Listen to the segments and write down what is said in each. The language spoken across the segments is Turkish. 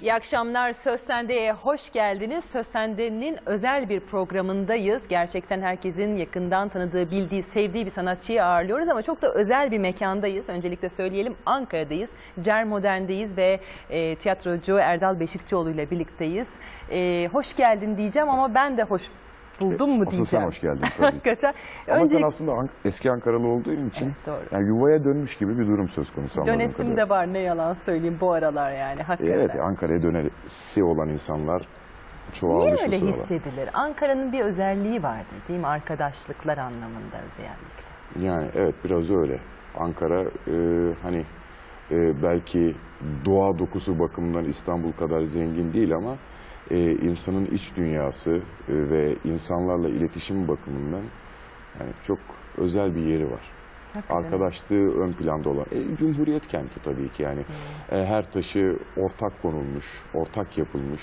İyi akşamlar. Söz Sende'ye hoş geldiniz. Söz Sende'nin özel bir programındayız. Gerçekten herkesin yakından tanıdığı, bildiği, sevdiği bir sanatçıyı ağırlıyoruz ama çok da özel bir mekandayız. Öncelikle söyleyelim, Ankara'dayız. Cer Modern'deyiz ve tiyatrocu Erdal Beşikçioğlu ile birlikteyiz. Hoş geldin diyeceğim ama ben de hoş buldum mu diyeceğim. Asıl sen hoş geldin tabii. Hakikaten. Ama sen aslında eski Ankaralı olduğun için evet, doğru. Yani yuvaya dönmüş gibi bir durum söz konusu. Dönesim de var, ne yalan söyleyeyim bu aralar yani hakikaten. Evet, Ankara'ya dönesi olan insanlar çoğalmış. Niye öyle hissedilir? Ankara'nın bir özelliği vardır değil mi? Arkadaşlıklar anlamında özellikle. Yani evet, biraz öyle. Ankara hani belki doğa dokusu bakımından İstanbul kadar zengin değil ama insanın iç dünyası ve insanlarla iletişim bakımından yani çok özel bir yeri var. Hakikaten. Arkadaşlığı ön planda olan. Cumhuriyet kenti tabii ki yani. Her taşı ortak konulmuş, ortak yapılmış,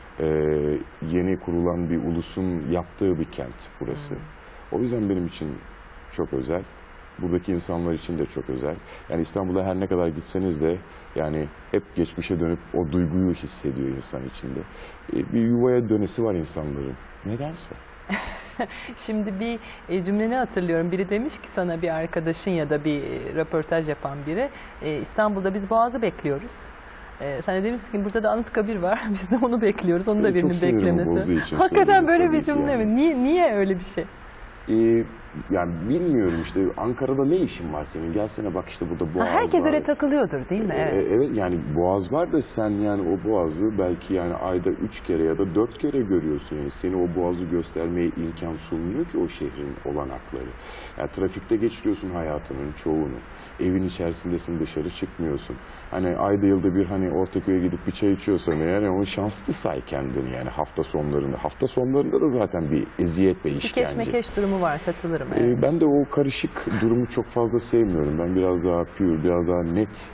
yeni kurulan bir ulusun yaptığı bir kent burası. O yüzden benim için çok özel. Buradaki insanlar için de çok özel. Yani İstanbul'a her ne kadar gitseniz de yani hep geçmişe dönüp o duyguyu hissediyor insan içinde. Bir yuvaya dönesi var insanların. Nedense. Şimdi bir cümleni hatırlıyorum. Biri demiş ki sana, bir arkadaşın ya da bir röportaj yapan biri, İstanbul'da biz Boğaz'ı bekliyoruz. Sen de demişsin ki burada da Anıtkabir var. Biz de onu bekliyoruz. Onu da birinin beklemesi. Hakikaten böyle bir cümle mi? Niye öyle bir şey? Yani bilmiyorum işte, Ankara'da ne işin var senin? Gelsene bak işte burada Boğaz herkes var. öyle takılıyordur değil mi? Evet. Evet, yani Boğaz var da sen yani o Boğaz'ı belki yani ayda 3 kere ya da 4 kere görüyorsun. Yani seni o Boğaz'ı göstermeye imkan sunmuyor ki o şehrin olanakları. Yani trafikte geçiriyorsun hayatının çoğunu. Evin içerisindesin, dışarı çıkmıyorsun. Hani ayda yılda bir hani Ortaköy'e gidip bir çay içiyorsan yani onu şanslı say kendini yani hafta sonlarında. Hafta sonlarında da zaten bir eziyet ve işkence. Bir keşmekeş durumu var, katılırım. Evet. Ben de o karışık durumu çok fazla sevmiyorum. Ben biraz daha pür, biraz daha net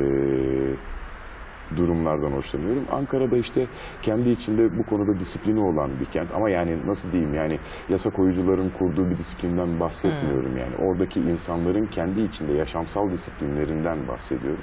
durumlardan hoşlanıyorum. Ankara'da işte kendi içinde bu konuda disiplini olan bir kent. Ama yani nasıl diyeyim, yani yasa koyucuların kurduğu bir disiplinden bahsetmiyorum yani. Oradaki insanların kendi içinde yaşamsal disiplinlerinden bahsediyorum.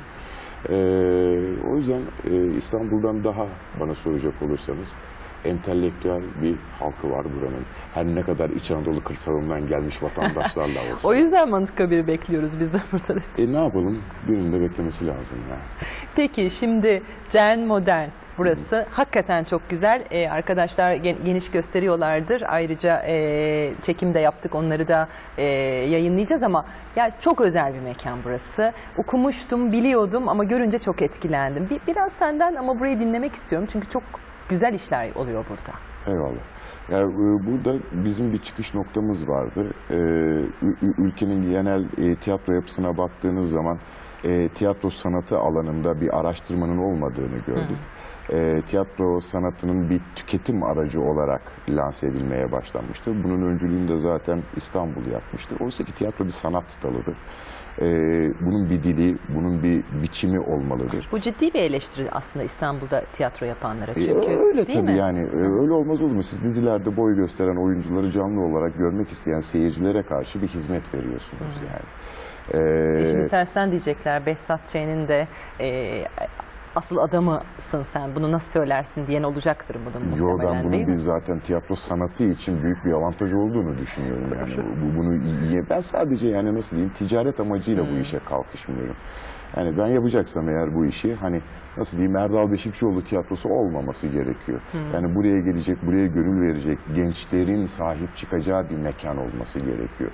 O yüzden İstanbul'dan daha, bana soracak olursanız, entelektüel bir halkı var buranın. Her ne kadar İç Anadolu kırsalından gelmiş vatandaşlarla olsa. O yüzden Anıtkabir'i bekliyoruz biz de burada. Ne yapalım? Birinin de beklemesi lazım yani. Peki şimdi Cer Modern burası. Hakikaten çok güzel. Arkadaşlar geniş gösteriyorlardır. Ayrıca çekim de yaptık. Onları da yayınlayacağız ama yani çok özel bir mekan burası. Okumuştum, biliyordum ama görünce çok etkilendim. Biraz senden ama burayı dinlemek istiyorum. Çünkü çok güzel işler oluyor burada. Eyvallah. Yani burada bizim bir çıkış noktamız vardı. Ülkenin genel tiyatro yapısına baktığınız zaman tiyatro sanatı alanında bir araştırmanın olmadığını gördük. Tiyatro sanatının bir tüketim aracı olarak lanse edilmeye başlanmıştı. Bunun öncülüğünü de zaten İstanbul yapmıştı. Oysa ki tiyatro bir sanat dalıdır. Bunun bir dili, bunun bir biçimi olmalıdır. Bu ciddi bir eleştiri aslında İstanbul'da tiyatro yapanlara çünkü. Öyle değil tabii mi? yani. Öyle olmaz olur mu? Siz dizilerde boy gösteren oyuncuları canlı olarak görmek isteyen seyircilere karşı bir hizmet veriyorsunuz yani. Şimdi tersten diyecekler, Behzat Ç'nin de asıl adamısın sen, bunu nasıl söylersin diyen olacaktır bunun muhtemelen. Ben bunun biz zaten tiyatro sanatı için büyük bir avantaj olduğunu düşünüyorum yani. Ben sadece yani nasıl diyeyim, ticaret amacıyla bu işe kalkışmıyorum. Yani ben yapacaksam eğer bu işi, hani nasıl diyeyim, Erdal Beşikçioğlu tiyatrosu olmaması gerekiyor. Yani buraya gelecek, buraya gönül verecek gençlerin sahip çıkacağı bir mekan olması gerekiyor.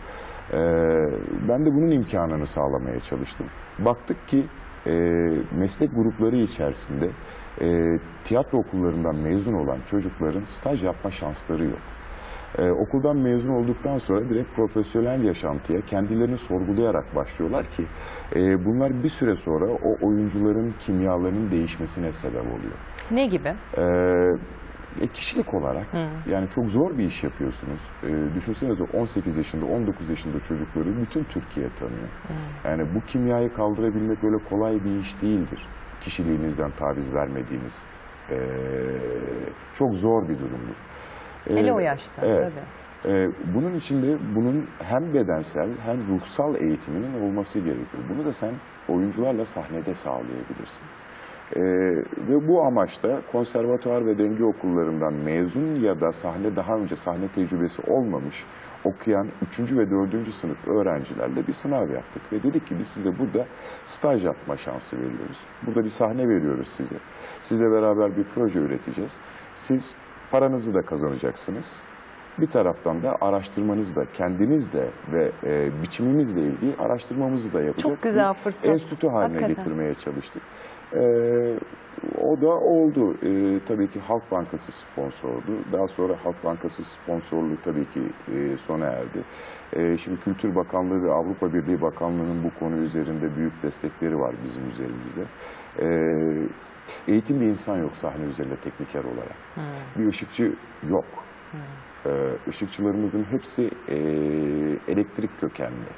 Ben de bunun imkanını sağlamaya çalıştım. Baktık ki meslek grupları içerisinde tiyatro okullarından mezun olan çocukların staj yapma şansları yok. Okuldan mezun olduktan sonra direkt profesyonel yaşantıya kendilerini sorgulayarak başlıyorlar ki bunlar bir süre sonra o oyuncuların kimyalarının değişmesine sebep oluyor. Ne gibi? Kişilik olarak yani çok zor bir iş yapıyorsunuz. Düşünsenize 18 yaşında, 19 yaşında çocukları bütün Türkiye tanıyor. Yani bu kimyayı kaldırabilmek öyle kolay bir iş değildir. Kişiliğinizden taviz vermediğiniz çok zor bir durumdur. Hele o yaşta. Evet. Tabii. Bunun için de bunun hem bedensel hem ruhsal eğitiminin olması gerekiyor. Bunu da sen oyuncularla sahnede sağlayabilirsin. Ve bu amaçta konservatuar ve denge okullarından mezun ya da daha önce sahne tecrübesi olmamış okuyan 3. ve 4. sınıf öğrencilerle bir sınav yaptık. Ve dedik ki biz size burada staj yapma şansı veriyoruz. Burada bir sahne veriyoruz size. Sizle beraber bir proje üreteceğiz. Siz paranızı da kazanacaksınız. Bir taraftan da araştırmanızı da kendiniz de ve biçimimizle ilgili araştırmamızı da yapacak. Çok güzel fırsat. Enstitü haline Hakikaten getirmeye çalıştık. O da oldu. Tabii ki Halk Bankası sponsordu. Daha sonra Halk Bankası sponsorluğu tabii ki sona erdi. Şimdi Kültür Bakanlığı ve Avrupa Birliği Bakanlığı'nın bu konu üzerinde büyük destekleri var bizim üzerimizde. Eğitim bir insan yok sahne üzerinde tekniker olarak. Bir ışıkçı yok. Işıkçılarımızın hepsi elektrik kökenli.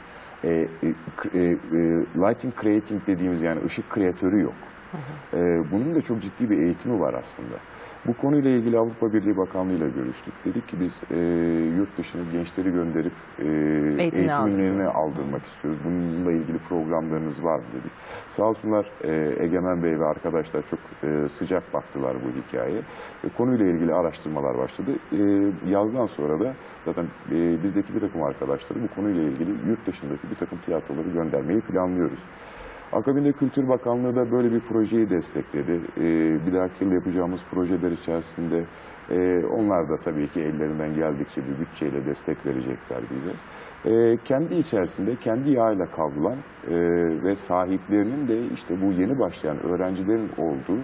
Lighting creating dediğimiz yani ışık kreatörü yok. Bunun da çok ciddi bir eğitimi var aslında. Bu konuyla ilgili Avrupa Birliği Bakanlığı ile görüştük. Dedik ki biz yurt dışına gençleri gönderip eğitimlerini aldırmak istiyoruz. Bununla ilgili programlarınız var mı dedik. Sağ olsunlar Egemen Bey ve arkadaşlar çok sıcak baktılar bu hikayeye. Konuyla ilgili araştırmalar başladı. Yazdan sonra da zaten bizdeki bir takım arkadaşları bu konuyla ilgili yurt dışındaki bir takım tiyatroları göndermeyi planlıyoruz. Akabinde Kültür Bakanlığı da böyle bir projeyi destekledi. Bir dahaki yıl yapacağımız projeler içerisinde onlar da tabii ki ellerinden geldikçe bir bütçeyle destek verecekler bize. Kendi içerisinde kendi yağıyla kavrulan ve sahiplerinin de işte bu yeni başlayan öğrencilerin olduğu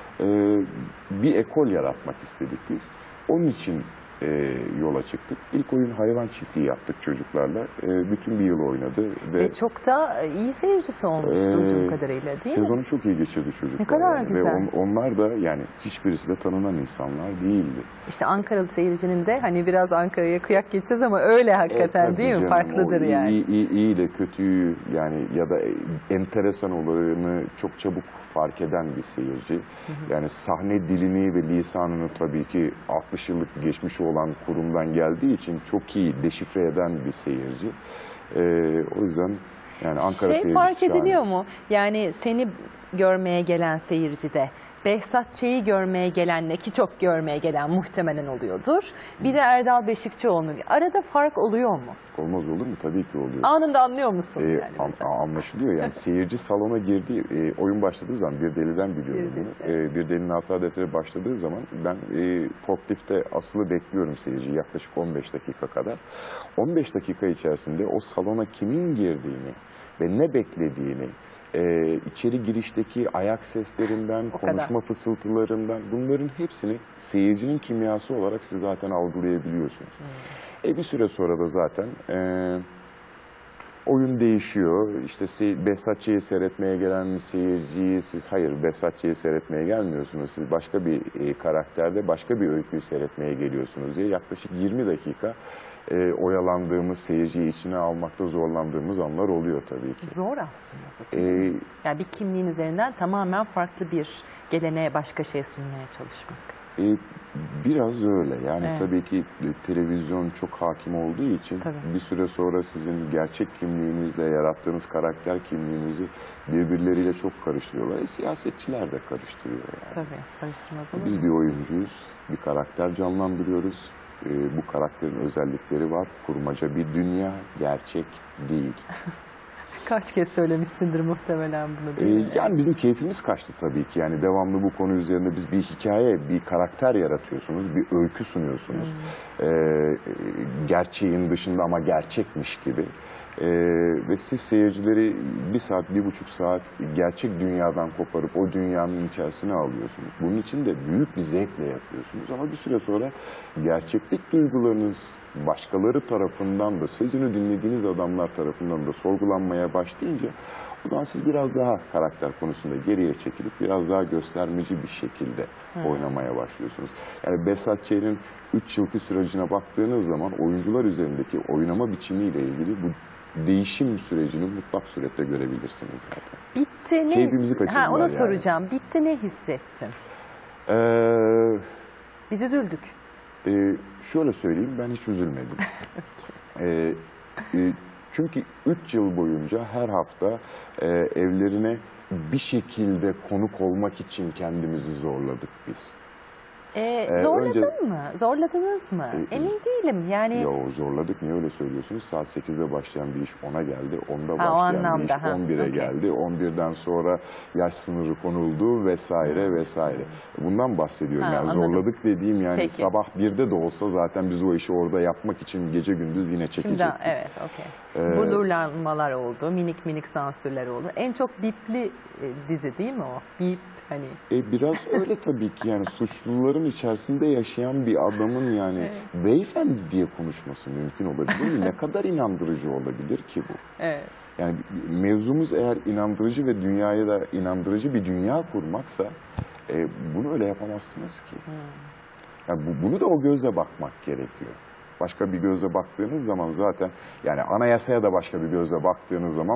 bir ekol yaratmak istedik biz. Onun için yola çıktık. İlk oyun hayvan çiftliği yaptık çocuklarla. Bütün bir yıl oynadı. Ve çok da iyi seyircisi olmuş duyduğum kadarıyla değil mi? Sezonu çok iyi geçirdi çocuklar. Ne kadar güzel. Ve onlar da yani hiçbirisi de tanınan insanlar değildi. İşte Ankaralı seyircinin de hani biraz Ankara'ya kıyak geçeceğiz ama öyle hakikaten Evet, değil mi? canım, Farklıdır o yani. İyi ile kötüyü yani ya da enteresan olanı çok çabuk fark eden bir seyirci. Yani sahne dilini ve lisanını tabii ki 60 yıllık geçmişi olan kurumdan geldiği için çok iyi deşifre eden bir seyirci. O yüzden yani Ankara seyircisi fark ediliyor mu? Yani seni görmeye gelen seyircide Behzat Ç'yi görmeye gelenle ki çok görmeye gelen muhtemelen oluyordur. Bir de Erdal Beşikçioğlu. Arada fark oluyor mu? Olmaz olur mu? Tabii ki oluyor. Anında anlıyor musun? Yani anlaşılıyor. Yani seyirci salona girdiği, oyun başladığı zaman Bir Deli'den biliyorum bunu. Bir Deli'nin hata defteri başladığı zaman ben forklifte asılı bekliyorum seyirciyi yaklaşık 15 dakika kadar. 15 dakika içerisinde o salona kimin girdiğini ve ne beklediğini, içeri girişteki ayak seslerinden, konuşma fısıltılarından bunların hepsini seyircinin kimyası olarak siz zaten algılayabiliyorsunuz. Bir süre sonra da zaten oyun değişiyor. İşte Behzat Ç'yi seyretmeye gelen seyirciyi siz hayır Behzat Ç'yi seyretmeye gelmiyorsunuz. Siz başka bir karakterde başka bir öyküyü seyretmeye geliyorsunuz diye yaklaşık 20 dakika oyalandığımız, seyirciyi içine almakta zorlandığımız anlar oluyor tabii ki. Zor aslında. Yani bir kimliğin üzerinden tamamen farklı bir geleneğe başka şey sunmaya çalışmak. Biraz öyle. Yani tabii ki televizyon çok hakim olduğu için bir süre sonra sizin gerçek kimliğinizle yarattığınız karakter kimliğinizi birbirleriyle çok karıştırıyorlar. Siyasetçiler de karıştırıyor yani. Tabii, karıştırmaz olur mu? Biz bir oyuncuyuz, bir karakter canlandırıyoruz. Bu karakterin özellikleri var. Kurmaca bir dünya, gerçek değil. Kaç kez söylemişsindir muhtemelen bunu değil mi? Yani bizim keyfimiz kaçtı tabii ki. Yani devamlı bu konu üzerine biz bir hikaye, bir karakter yaratıyorsunuz, bir öykü sunuyorsunuz. Gerçeğin dışında ama gerçekmiş gibi. Ve siz seyircileri 1 saat, 1,5 saat gerçek dünyadan koparıp o dünyanın içerisine alıyorsunuz. Bunun için de büyük bir zevkle yapıyorsunuz. Ama bir süre sonra gerçeklik duygularınız başkaları tarafından da, sözünü dinlediğiniz adamlar tarafından da sorgulanmaya başlayınca o zaman siz biraz daha karakter konusunda geriye çekilip biraz daha göstermeci bir şekilde oynamaya başlıyorsunuz. Yani Behzat Ç'nin 3 yılki sürecine baktığınız zaman oyuncular üzerindeki oynama biçimiyle ilgili bu değişim sürecini mutlak surette görebilirsiniz zaten. Bitti ne? Keyfimizi kaçırdılar onu yani. soracağım. Bitti ne hissettin? Biz üzüldük. Şöyle söyleyeyim, ben hiç üzülmedim. Çünkü 3 yıl boyunca her hafta evlerine bir şekilde konuk olmak için kendimizi zorladık biz. Zorladın mı? Zorladınız mı? Emin değilim. Yani Yo, zorladık. Niye öyle söylüyorsunuz? Saat 8'de başlayan bir iş 10'a geldi. 10'da o başlayan bir iş anlamda, 11'e okey. geldi. 11'den sonra yaş sınırı konuldu vesaire vesaire. Bundan bahsediyorum. Yani anladım. zorladık dediğim yani Peki. sabah 1'de de olsa zaten biz o işi orada yapmak için gece gündüz yine Şimdi çekecektik. evet, okey. Blurlanmalar oldu, minik minik sansürler oldu. En çok bipli dizi değil mi o? Bip hani. Biraz öyle tabii ki yani suçluların içerisinde yaşayan bir adamın yani beyefendi diye konuşması mümkün olabilir mi? Ne kadar inandırıcı olabilir ki bu? Evet. Yani mevzumuz eğer inandırıcı ve dünyaya da inandırıcı bir dünya kurmaksa bunu öyle yapamazsınız ki. Yani bunu da o gözle bakmak gerekiyor. Başka bir gözle baktığınız zaman zaten yani anayasaya da başka bir gözle baktığınız zaman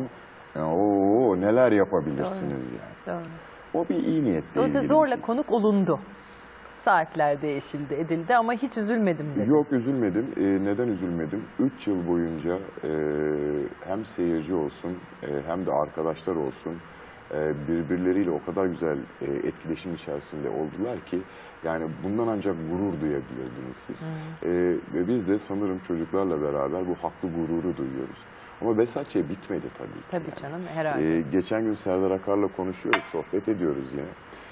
neler yapabilirsiniz yani. Doğru. O bir iyi niyetle Dolayısıyla ilgili bir zorla şey. konuk olundu. Saatler değişildi, edildi ama hiç üzülmedim dedi. Yok üzülmedim. Neden üzülmedim? 3 yıl boyunca hem seyirci olsun hem de arkadaşlar olsun birbirleriyle o kadar güzel etkileşim içerisinde oldular ki yani bundan ancak gurur duyabilirdiniz siz. Ve biz de sanırım çocuklarla beraber bu haklı gururu duyuyoruz. Ama Behzatçı'ya bitmedi tabii ki. Tabii canım, herhalde. Geçen gün Serdar Akar'la konuşuyoruz, sohbet ediyoruz yine.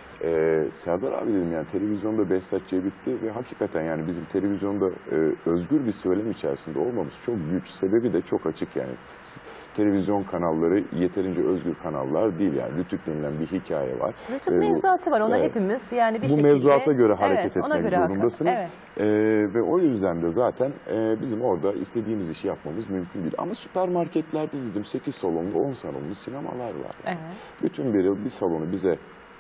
Serdar abi dedim yani televizyonda Behzatçı'ya bitti ve hakikaten yani bizim televizyonda özgür bir söylem içerisinde olmamız çok güç. Sebebi de çok açık yani. Televizyon kanalları yeterince özgür kanallar değil yani. Rütük denilen bir hikaye var. Rütük mevzuatı var. Ona hepimiz yani bir bu şekilde... mevzuata göre hareket ona etmek göre zorundasınız. Evet. Ve o yüzden de zaten bizim orada istediğimiz işi yapmamız mümkün değil. Ama süpermarketlerde dedim 8 salonlu 10 salonlu sinemalar var. Evet. Bütün bir salonu bize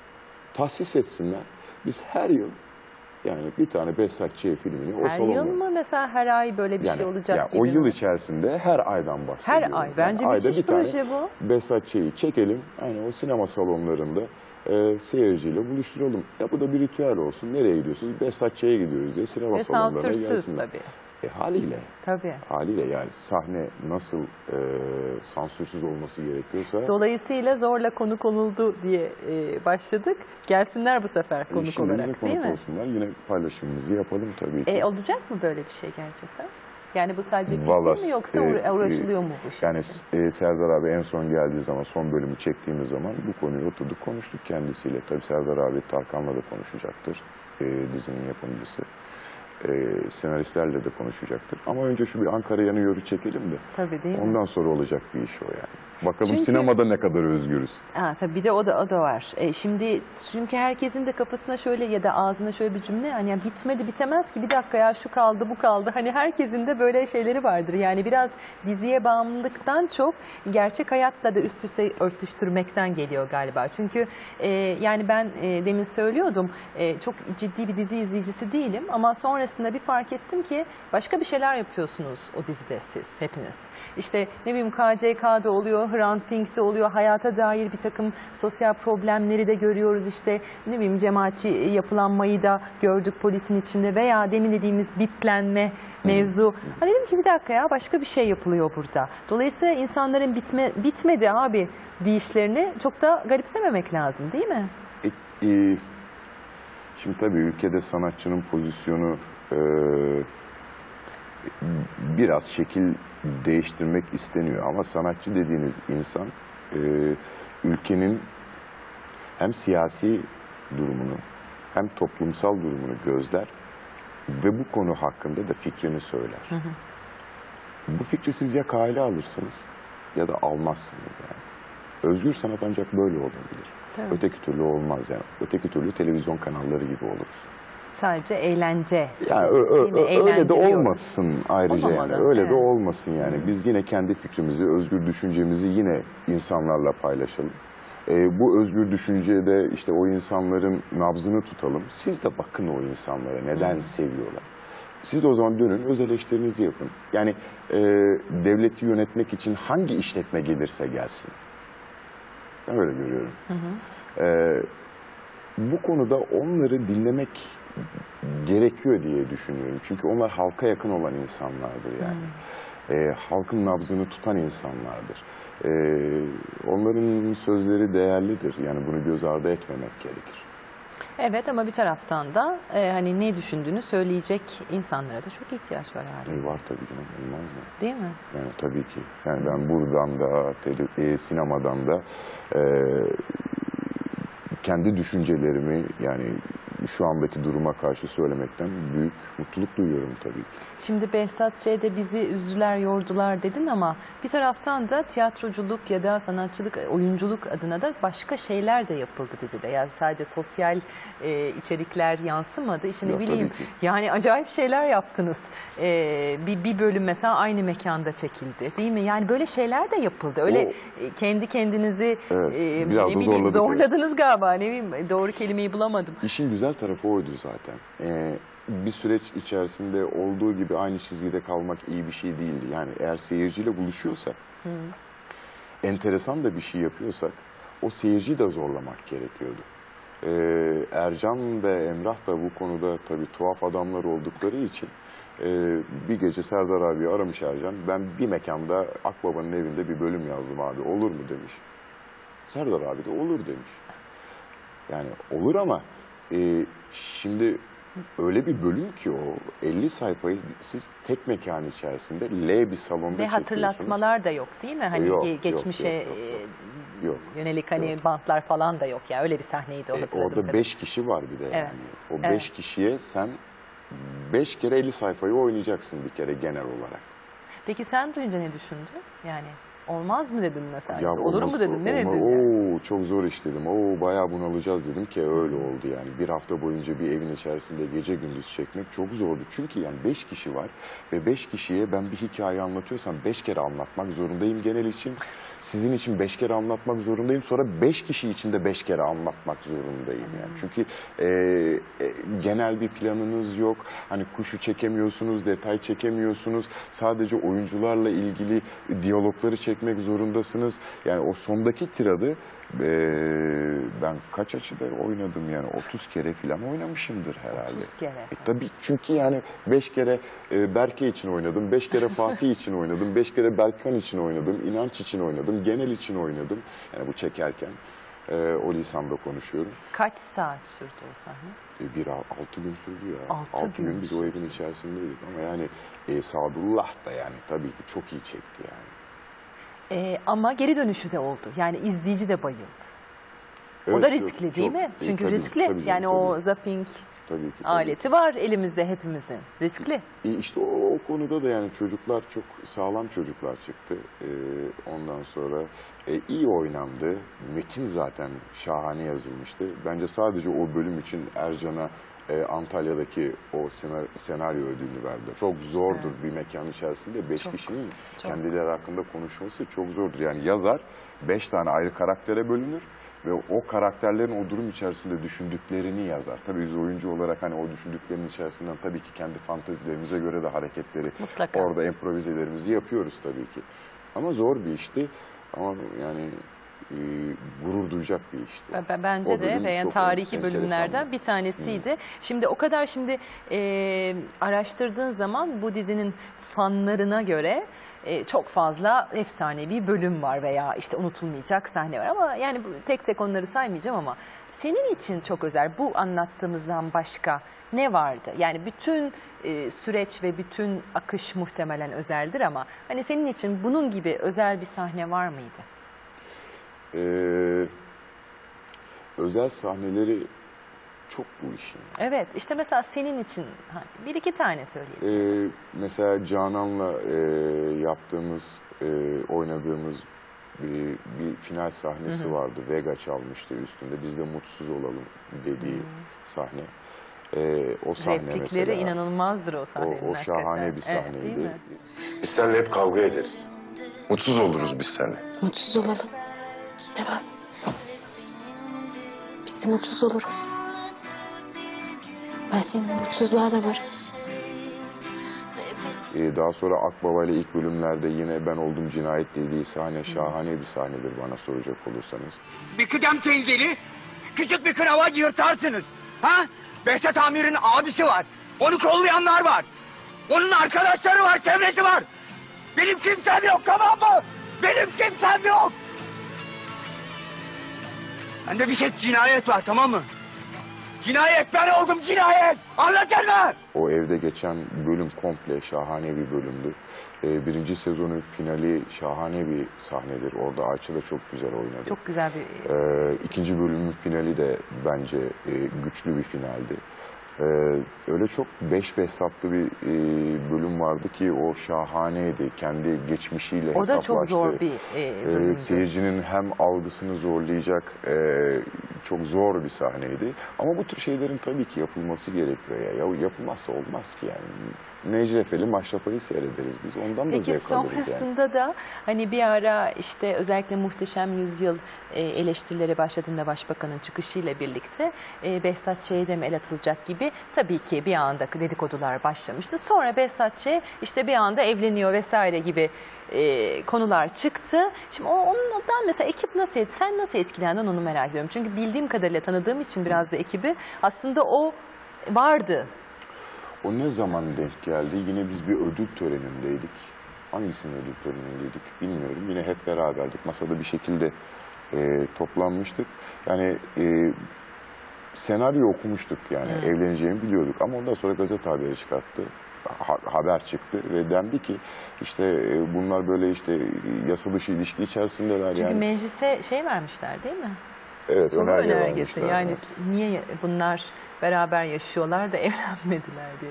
tahsis etsinler. Biz her yıl yani bir tane Behzatçı filmini o Her salonda... yıl mı mesela her ay böyle bir şey olacak yani gibi o yıl mi? içerisinde her aydan bahsediyorum. Her ay. Bence ayda müthiş bir tane proje bu. Behzatçı'yı çekelim. Yani o sinema salonlarında seyirciyle buluşturalım. Ya bu da bir ritüel olsun. Nereye gidiyorsunuz? Behzatçı'ya gidiyoruz diye sinema Ve salonlarına sansürsüz gelsinler. tabii. Haliyle. Tabii. Haliyle yani sahne nasıl sansürsüz olması gerekiyorsa... Dolayısıyla zorla konuk olundu diye başladık. Gelsinler bu sefer konuk Şimdi yine olarak değil konuk mi? olsunlar. Yine paylaşımımızı yapalım tabii ki. Olacak mı böyle bir şey gerçekten? Yani bu sadece fikir Vallahi, mi yoksa uğraşılıyor mu bu şey Yani için? Serdar abi en son geldiği zaman, son bölümü çektiğimiz zaman bu konuyu oturduk, konuştuk kendisiyle. Tabii Serdar abi Tarkan'la da konuşacaktır, dizinin yapımcısı. Senaristlerle de konuşacaktır. Ama önce şu bir Ankara yanıyor'u çekelim de. Tabii değil mi? Ondan sonra olacak bir iş o yani. Bakalım Çünkü- sinemada ne kadar özgürüz. Tabii bir de o da var. Şimdi çünkü herkesin de kafasına şöyle ya da ağzına şöyle bir cümle hani ya bitmedi bitemez ki bir dakika ya şu kaldı bu kaldı. Hani herkesin de böyle şeyleri vardır. Yani biraz diziye bağımlılıktan çok gerçek hayatla da üst üste örtüştürmekten geliyor galiba. Çünkü yani ben demin söylüyordum çok ciddi bir dizi izleyicisi değilim ama sonrasında bir fark ettim ki başka bir şeyler yapıyorsunuz o dizide siz hepiniz. İşte ne bileyim KCK'da oluyor, Hrant Dink'te oluyor, hayata dair bir takım sosyal problemleri de görüyoruz. İşte ne bileyim cemaatçi yapılanmayı da gördük polisin içinde veya demin dediğimiz biplenme mevzu. Hani dedim ki bir dakika ya başka bir şey yapılıyor burada. Dolayısıyla insanların bitmedi abi deyişlerini çok da garipsememek lazım değil mi? Şimdi tabii ülkede sanatçının pozisyonu biraz şekil değiştirmek isteniyor. Ama sanatçı dediğiniz insan ülkenin hem siyasi durumunu hem toplumsal durumunu gözler ve bu konu hakkında da fikrini söyler. Hı hı. Bu fikri siz ya kale alırsınız ya da almazsınız yani. Özgür sanat ancak böyle olabilir. Tabii. Öteki türlü olmaz yani. Öteki türlü televizyon kanalları gibi oluruz. Sadece eğlence. Yani öyle de olmasın ayrıca Olmamalı, yani. Öyle de evet. olmasın yani. Biz yine kendi fikrimizi, özgür düşüncemizi yine insanlarla paylaşalım. Bu özgür düşüncede işte o insanların nabzını tutalım. Siz de bakın o insanlara neden seviyorlar. Siz de o zaman dönün, öz eleştirinizi yapın. Yani devleti yönetmek için hangi işletme gelirse gelsin. Ben öyle görüyorum. bu konuda onları dinlemek gerekiyor diye düşünüyorum. Çünkü onlar halka yakın olan insanlardır yani. Halkın nabzını tutan insanlardır. Onların sözleri değerlidir. Yani bunu göz ardı etmemek gerekir. Evet, ama bir taraftan da hani ne düşündüğünü söyleyecek insanlara da çok ihtiyaç var hali. Var tabii canım, olmaz mı? Değil mi? Yani tabii ki. Yani ben buradan da, sinemadan da kendi düşüncelerimi, yani şu andaki duruma karşı söylemekten büyük mutluluk duyuyorum tabii ki. Şimdi Behzat Ç'de bizi üzdüler, yordular dedin ama bir taraftan da tiyatroculuk ya da sanatçılık, oyunculuk adına da başka şeyler de yapıldı dizide. Yani sadece sosyal içerikler yansımadı. İşte ne Yok, bileyim, tabii ki. yani acayip şeyler yaptınız. Bir bölüm mesela aynı mekanda çekildi, değil mi? Yani böyle şeyler de yapıldı. Öyle kendi kendinizi Evet, biraz ne da bileyim, zorladık, zorladınız galiba. Ne bileyim, doğru kelimeyi bulamadım. İşin güzel tarafı oydu zaten. Bir süreç içerisinde olduğu gibi aynı çizgide kalmak iyi bir şey değildi. Yani eğer seyirciyle buluşuyorsak, enteresan da bir şey yapıyorsak, o seyirciyi de zorlamak gerekiyordu. Ercan ve Emrah da bu konuda tabii tuhaf adamlar oldukları için bir gece Serdar abi aramış Ercan. Ben bir mekanda Akbaba'nın evinde bir bölüm yazdım abi, olur mu demiş. Serdar abi de olur demiş. Yani olur ama şimdi öyle bir bölüm ki o 50 sayfayı siz tek mekan içerisinde L bir salonda Ve çekiyorsunuz. hatırlatmalar da yok değil mi? Hani Yok, geçmişe yok. yönelik hani bantlar falan da yok ya. Öyle bir sahneydi o, hatırladığım Orada kadarıyla. 5 kişi var bir de yani. Evet. O 5 kişiye sen 5 kere 50 sayfayı oynayacaksın bir kere genel olarak. Peki sen duyunca ne düşündün? Yani olmaz mı dedin mesela? Ya Olur mu dedin? Ne dedin? Oo, çok zor iş dedim. Oo, bayağı bunalacağız dedim ki öyle oldu yani. Bir hafta boyunca bir evin içerisinde gece gündüz çekmek çok zordu. Çünkü yani 5 kişi var ve 5 kişiye ben bir hikaye anlatıyorsam 5 kere anlatmak zorundayım genel için. Sizin için 5 kere anlatmak zorundayım. Sonra 5 kişi için de 5 kere anlatmak zorundayım yani. Çünkü genel bir planınız yok. Hani kuşu çekemiyorsunuz, detay çekemiyorsunuz. Sadece oyuncularla ilgili diyalogları çekmek zorundasınız. Yani o sondaki tiradı ben kaç açıda oynadım yani 30 kere falan oynamışımdır herhalde. 30 kere. Tabii çünkü yani 5 kere Berke için oynadım, 5 kere Fatih için oynadım, 5 kere Berkan için oynadım, İnanç için oynadım, Genel için oynadım. Yani bu çekerken o lisanda konuşuyorum. Kaç saat sürdü o sahne? 6 gün sürdü ya. 6 gün biz o evin içerisindeydik ama yani Sadullah da yani tabii ki çok iyi çekti yani. Ama geri dönüşü de oldu. Yani izleyici de bayıldı. Evet, o da riskli değil çok, mi? Çünkü tabii, riskli. tabii, yani o tabii. zapping Tabii ki, aleti var elimizde hepimizin. Riskli. İşte o konuda da yani çocuklar çok sağlam çocuklar çıktı. Ondan sonra iyi oynandı. Metin zaten şahane yazılmıştı. Bence sadece o bölüm için Ercan'a Antalya'daki o senaryo ödülünü verdiler. Çok zordur bir mekan içerisinde 5 kişinin kendileri hakkında konuşması çok zordur. Yani yazar 5 tane ayrı karaktere bölünür ve o karakterlerin o durum içerisinde düşündüklerini yazar. Tabii biz oyuncu olarak hani o düşündüklerinin içerisinden tabii ki kendi fantezilerimize göre de hareketleri Mutlaka. orada improvizelerimizi yapıyoruz tabii ki. Ama zor bir işti. Ama yani gurur duyacak bir işti. Bence de ve yani tarihi bölümlerden bir tanesiydi. Şimdi o kadar araştırdığın zaman bu dizinin fanlarına göre çok fazla efsanevi bölüm var veya işte unutulmayacak sahne var ama yani tek tek onları saymayacağım ama senin için çok özel bu anlattığımızdan başka ne vardı? Yani bütün süreç ve bütün akış muhtemelen özeldir ama hani senin için bunun gibi özel bir sahne var mıydı? Özel sahneleri çok bu işin. Evet, işte mesela senin için bir iki tane söyleyelim. Mesela Canan'la yaptığımız, oynadığımız bir final sahnesi vardı. Vega çalmıştı üstünde. Biz de mutsuz olalım dediği sahne. O sahne Replikleri mesela. inanılmazdır o sahnenin. O şahane hakikaten. bir sahneydi. Evet, Biz seninle hep kavga ederiz. Mutsuz oluruz biz seninle. Mutsuz olalım. Ne var? Biz de mutsuz oluruz. Ben senin mutsuzluğa da varım. Daha sonra Akbaba ile ilk bölümlerde yine ben oldum cinayet dediği sahne şahane bir sahnedir bana soracak olursanız. Bir kıdem tenzili küçük bir kınava yırtarsınız. Ha? Behzat Amir'in abisi var. Onu kollayanlar var. Onun arkadaşları var, çevresi var. Benim kimsem yok, tamam mı? Benim kimsem yok. Bende bir cinayet var, tamam mı? Cinayet, ben oldum cinayet. Anladın mı? O evde geçen bölüm komple şahane bir bölümdü. Birinci sezonun finali şahane bir sahnedir. Orada Ayça da çok güzel oynadı. Çok güzel bir... İkinci bölümün finali de bence güçlü bir finaldi. Öyle çok beş behzatlı bir bölüm vardı ki o şahaneydi. Kendi geçmişiyle O da hesaplaştı. çok zor bir bölümdü. Seyircinin hem algısını zorlayacak çok zor bir sahneydi. Ama bu tür şeylerin tabii ki yapılması gerekiyor ya. Yapılmazsa olmaz ki yani. Necrefeli Maşrapa'yı seyrederiz biz. Ondan da Peki zevk alırız yani. sonrasında da hani bir ara işte özellikle Muhteşem Yüzyıl eleştirileri başladığında Başbakan'ın çıkışıyla birlikte Behzat Ç'ye de mi el atılacak gibi tabii ki bir anda dedikodular başlamıştı. Sonra Behzat Ç işte bir anda evleniyor vesaire gibi konular çıktı. Şimdi ondan mesela ekip nasıl, sen nasıl etkilendin onu merak ediyorum. Çünkü bildiğim kadarıyla tanıdığım için biraz da ekibi aslında o vardı. O ne zaman denk geldi? Yine biz bir ödül törenindeydik. Hangisinin ödül törenindeydik bilmiyorum. Yine hep beraberdik. Masada bir şekilde toplanmıştık. Yani senaryo okumuştuk yani. Evleneceğimi biliyorduk. Ama ondan sonra gazete haberi çıkarttı. Haber çıktı ve dendi ki işte bunlar böyle işte yasa dışı ilişki içerisindeler. Çünkü yani. Meclise şey vermişler değil mi? Evet, Soru önerge önergesi. vermişler, Yani evet. niye bunlar beraber yaşıyorlar da evlenmediler diye.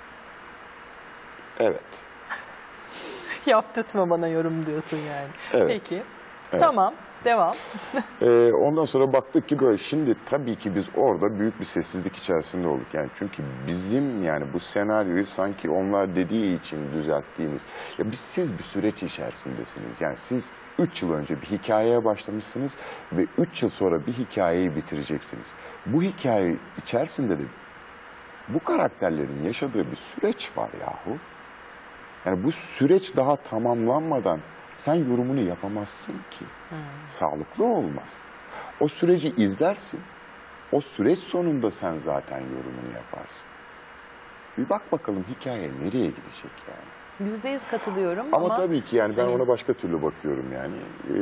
Evet. Yaptırtma bana yorum diyorsun yani. Evet. Peki. Evet. Tamam. Devam. Ondan sonra baktık ki böyle şimdi tabii ki biz orada büyük bir sessizlik içerisinde olduk. Yani çünkü bizim yani bu senaryoyu sanki onlar dediği için düzelttiğimiz. Ya siz bir süreç içerisindesiniz. Yani siz 3 yıl önce bir hikayeye başlamışsınız ve 3 yıl sonra bir hikayeyi bitireceksiniz. Bu hikaye içerisinde de bu karakterlerin yaşadığı bir süreç var yahu. Yani bu süreç daha tamamlanmadan sen yorumunu yapamazsın ki. Sağlıklı olmaz. O süreci izlersin. O süreç sonunda sen zaten yorumunu yaparsın. Bir bak bakalım hikaye nereye gidecek yani. %100 katılıyorum Ama tabii ki yani ben Hani- ona başka türlü bakıyorum yani.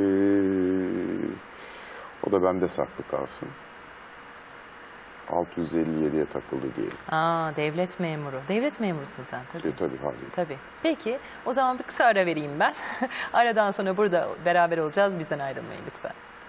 O da bende saklı kalsın. 657'ye takıldı diyelim. Devlet memuru. Devlet memurusun sen tabii. Tabii haliyle. Tabii. Peki o zaman bir kısa ara vereyim ben. Aradan sonra burada beraber olacağız. Bizden ayrılmayın lütfen.